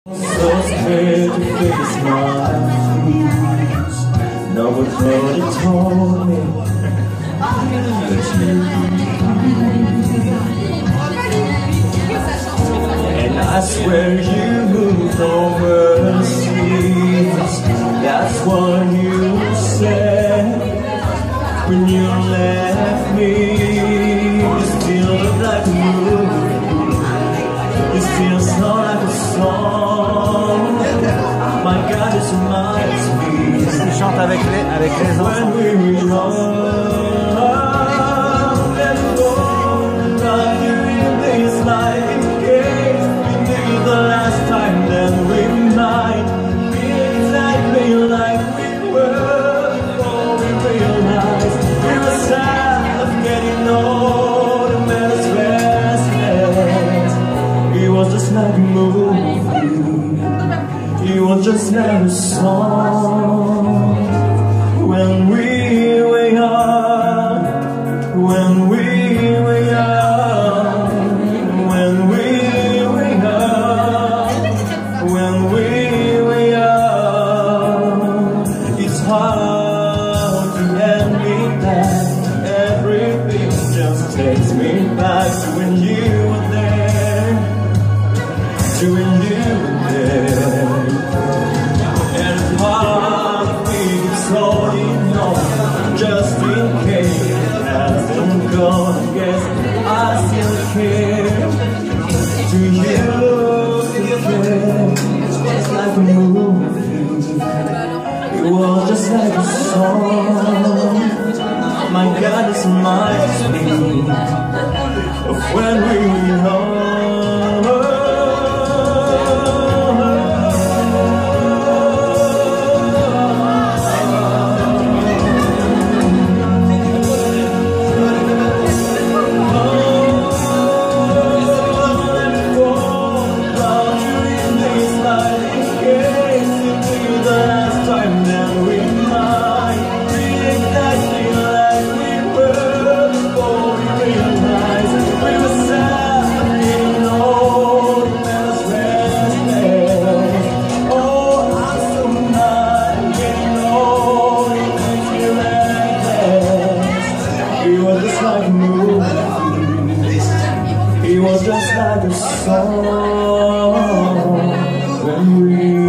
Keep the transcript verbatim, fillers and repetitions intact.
So scared to face my fears. Nobody told me that you. And I swear you moved overseas. That's what you said when you left me. You still look like a movie. You still sound like a song. My God, it reminds me. Il chante avec les, avec les enfants. When we were young and born, not doing this life in case we knew the last time that we might be exactly like we were before we realized we were sad of getting old and made us restless. It was just like a movie. It was just like a song. When we were young, when we were young, when we were young, when we were young. It's hard to admit that everything just takes me back to when you were there, to when you were there. And it's hard to think it's all in all, just in case it hasn't gone. I guess I still care. To you, you care. It's just like a movie. It was just like a song. My God, this reminds me of when we were young. It was just like a song when we